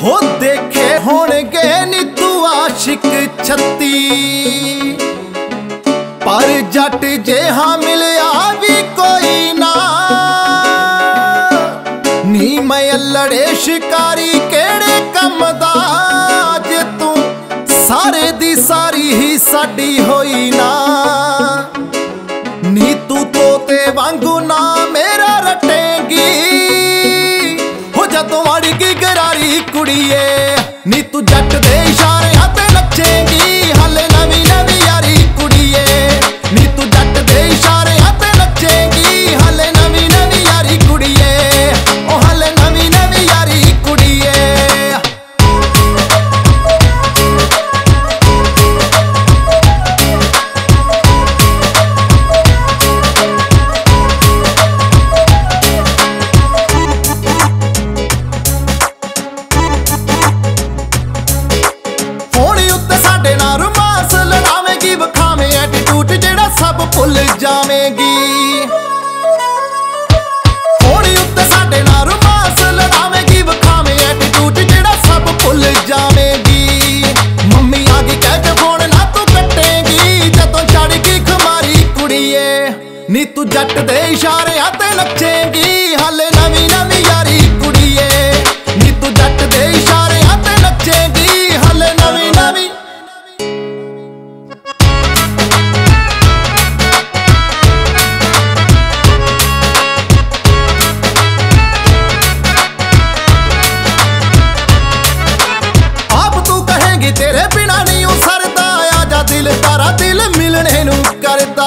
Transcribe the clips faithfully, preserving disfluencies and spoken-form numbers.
हो देखे होणगे नी तू आशिक छत्ती, पर जट जेहा मिलया भी कोई ना। नी मैं अल्लड़े शिकारी केड़े कम दा, जे तू सारे दी सारी ही साडी होई ना। नी तू तोते वांगू ना मेरा रटेंगी, हो जदों अड़गी गरारी कुड़िए। नी तू जट दे इशारे ते नचेंगी, हाले नवी नवी यारी कुड़िए। नी तू जट दे इशारे ते नचेंगी, हाले नवी नवी यारी कुड़िए। ओ हाले नवी नवी यारी कुड़िए। भुल जावेगी होनी उत्ते साडे नाल रोमांस लड़ावेगी, वखावे एटीट्यूड जेड़ा सब भुल जावेगी। मम्मी आ गई कह के फोन ना तू कटेगी, जदों चढ़ गई खुमारी कुड़िए। नी तू जट दे इशारे ते नचेगी, हाले नवी नवी यारी कुड़िए। नी तू जट दे इशारे ते नचेगी, हाले नवी नवी। तेरे बिना नहीं सरदा, आजा दिल तारा दिल मिलने नू करदा।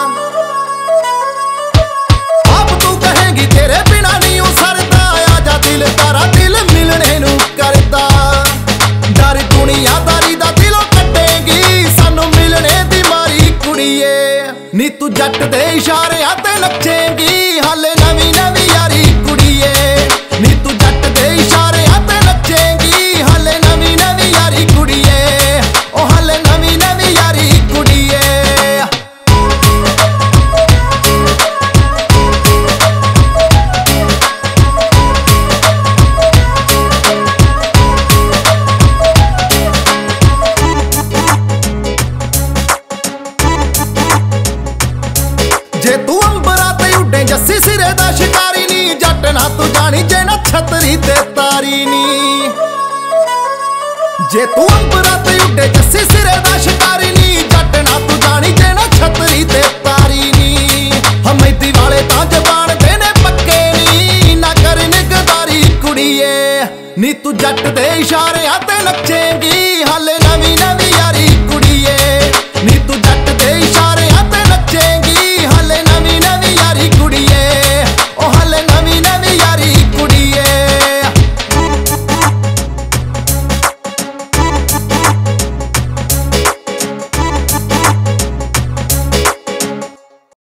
आप तू कहेगी तेरे बिना नहीं सरदा, आजा दिल तारा दिल मिलने नू करदा। डर दुनियादारी दा दिलों कटेगी, सानू मिलने दी मारी कुड़िए। नी तू जट दे इशारे ते नचेंगी, हाले नवी नवी यारी कुड़िए। नी तू जट दे इशारे ते नचेंगी, हाले नवी नवी यारी कुड़िए। ओ हाले नवी नवी यारी कुड़िए। जे तू अंबरा ते उड्डे जस्सी सिरे दा शिकारी नी, जट ना तू जानी जे ना छतरी ते तारी नी। जे तू अंबरा ते उड्डे जस्सी सिरे दा शिकारी नी, जट ना तू जानी जे ना छतरी ते तारी नी। हमैदी वाले तां जबान देने पक्के नी, ना कर निगदारी कुड़िए। नी तू जट दे इशारे ते नचे